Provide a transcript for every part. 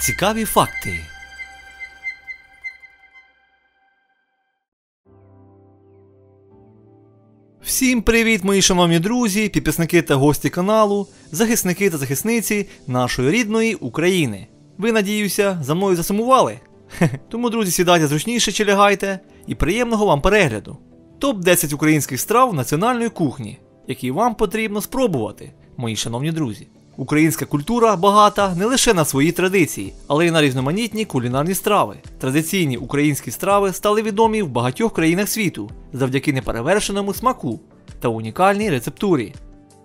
Цікаві факти. Всім привіт, мої шановні друзі, підписники та гості каналу, захисники та захисниці нашої рідної України. Ви, надіюся, за мною засумували? Тому, друзі, сідайте зручніше чи лягайте і приємного вам перегляду. Топ-10 українських страв національної кухні, які вам потрібно спробувати, мої шановні друзі. Українська культура багата не лише на свої традиції, але й на різноманітні кулінарні страви. Традиційні українські страви стали відомі в багатьох країнах світу завдяки неперевершеному смаку та унікальній рецептурі.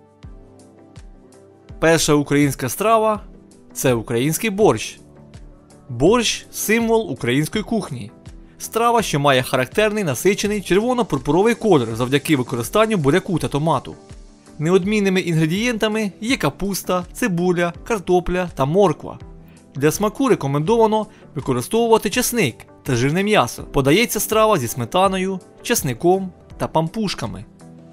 Перша українська страва – це український борщ. Борщ – символ української кухні. Страва, що має характерний насичений червоно-пурпуровий колір завдяки використанню буряку та томату. Неодмінними інгредієнтами є капуста, цибуля, картопля та морква. Для смаку рекомендовано використовувати часник та жирне м'ясо. Подається страва зі сметаною, часником та пампушками.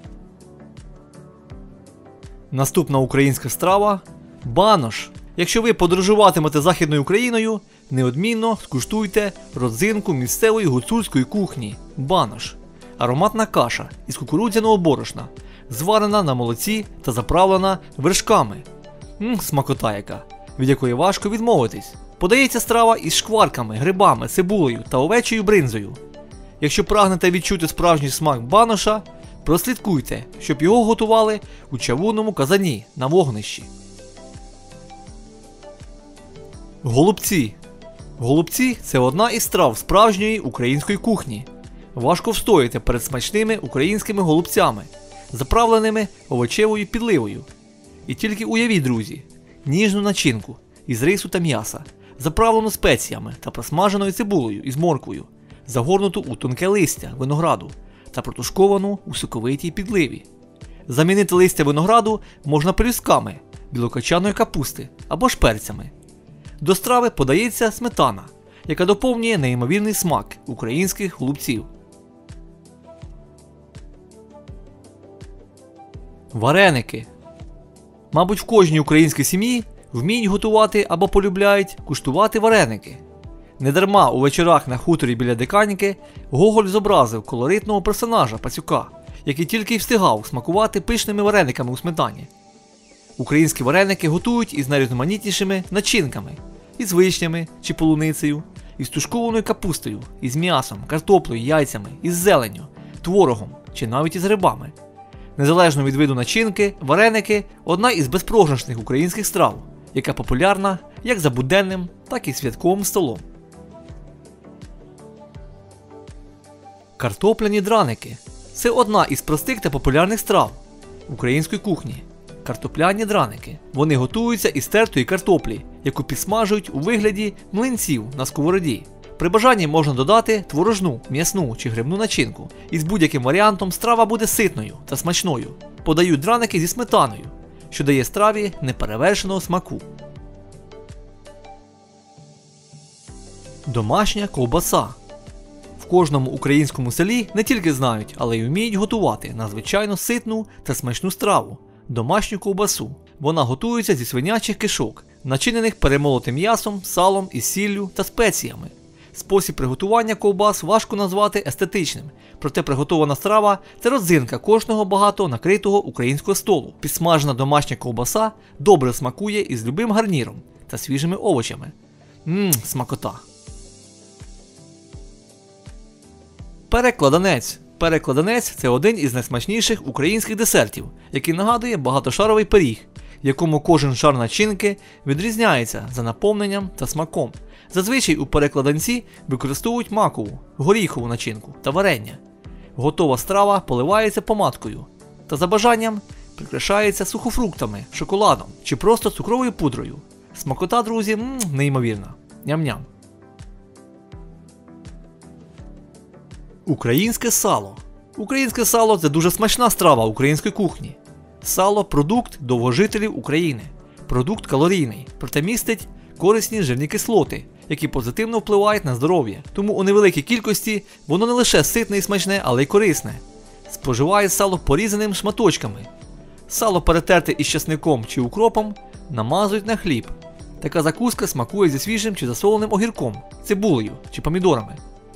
Наступна українська страва – банош. Якщо ви подорожуватимете Західною Україною, неодмінно скуштуйте родзинку місцевої гуцульської кухні – банош. Ароматна каша із кукурудзяного борошна, зварена на молоці та заправлена вершками. Смакота яка, від якої важко відмовитись. Подається страва із шкварками, грибами, цибулею та овечою бринзою. Якщо прагнете відчути справжній смак баноша, прослідкуйте, щоб його готували у чавунному казані на вогнищі. Голубці. Голубці – це одна із страв справжньої української кухні. Важко встояти перед смачними українськими голубцями, заправленими овочевою підливою. І тільки уявіть, друзі, ніжну начинку із рису та м'яса, заправлену спеціями та просмаженою цибулею із морквою, загорнуту у тонке листя винограду та протушковану у соковитій підливі. Замінити листя винограду можна пелюстками білокачаної капусти або шперцями. До страви подається сметана, яка доповнює неймовірний смак українських голубців. Вареники. Мабуть, в кожній українській сім'ї вміють готувати або полюбляють куштувати вареники. Недарма у вечорах на хуторі біля Диканьки Гоголь зобразив колоритного персонажа Пацюка, який тільки й встигав смакувати пишними варениками у сметані. Українські вареники готують із найрізноманітнішими начинками – із вишнями чи полуницею, із тушкованою капустою, із м'ясом, картоплею, яйцями, із зеленню, творогом чи навіть із грибами. Незалежно від виду начинки, вареники – одна із безпрограшних українських страв, яка популярна як за буденним, так і святковим столом. Картопляні драники – це одна із простих та популярних страв української кухні. Картопляні драники. Вони готуються із тертої картоплі, яку підсмажують у вигляді млинців на сковороді. При бажанні можна додати творожну, м'ясну чи грибну начинку. І з будь-яким варіантом страва буде ситною та смачною. Подають драники зі сметаною, що дає страві неперевершеного смаку. Домашня ковбаса. В кожному українському селі не тільки знають, але й вміють готувати надзвичайно ситну та смачну страву – домашню ковбасу. Вона готується зі свинячих кишок, начинених перемолотим м'ясом, салом із сіллю та спеціями. Спосіб приготування ковбас важко назвати естетичним, проте приготована страва – це родзинка кожного багато накритого українського столу. Підсмажена домашня ковбаса добре смакує із любим гарніром та свіжими овочами. Смакота! Перекладанець. Перекладанець – це один із найсмачніших українських десертів, який нагадує багатошаровий пиріг, в якому кожен шар начинки відрізняється за наповненням та смаком. Зазвичай у перекладанці використовують макову, горіхову начинку та варення. Готова страва поливається помадкою та за бажанням прикрашається сухофруктами, шоколадом чи просто цукровою пудрою. Смакота, друзі, неймовірна. Ням-ням. Українське сало. Українське сало – це дуже смачна страва української кухні. Сало – продукт довгожителів України. Продукт калорійний, проте містить корисні жирні кислоти, які позитивно впливають на здоров'я. Тому у невеликій кількості воно не лише ситне і смачне, але й корисне. Споживають сало порізаним шматочками. Сало перетерте із часником чи укропом намазують на хліб. Така закуска смакує зі свіжим чи засоленим огірком, цибулею чи помідорами.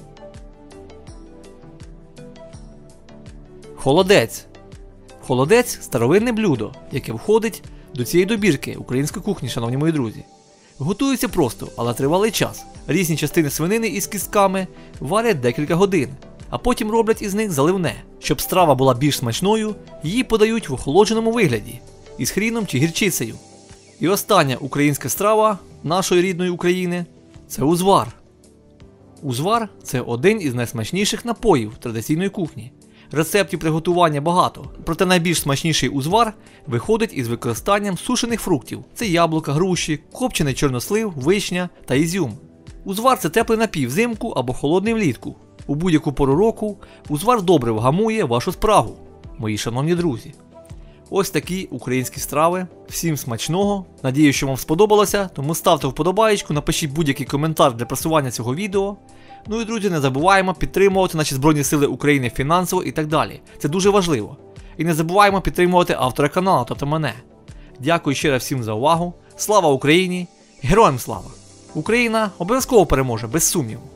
Холодець. Холодець – старовинне блюдо, яке входить до цієї добірки української кухні, шановні мої друзі. Готується просто, але тривалий час. Різні частини свинини із кістками варять декілька годин, а потім роблять із них заливне. Щоб страва була більш смачною, її подають в охолодженому вигляді, із хріном чи гірчицею. І остання українська страва нашої рідної України – це узвар. Узвар – це один із найсмачніших напоїв традиційної кухні. Рецептів приготування багато, проте найбільш смачніший узвар виходить із використанням сушених фруктів. Це яблука, груші, копчений чорнослив, вишня та ізюм. Узвар – це теплий напій взимку або холодний влітку. У будь-яку пору року узвар добре вгамує вашу спрагу, мої шановні друзі. Ось такі українські страви. Всім смачного. Надію, що вам сподобалося, тому ставте вподобаєчку, напишіть будь-який коментар для просування цього відео. Ну і, друзі, не забуваємо підтримувати наші Збройні Сили України фінансово і так далі. Це дуже важливо. І не забуваємо підтримувати автора каналу, тобто мене. Дякую ще раз всім за увагу. Слава Україні! Героям слава! Україна обов'язково переможе, без сумніву.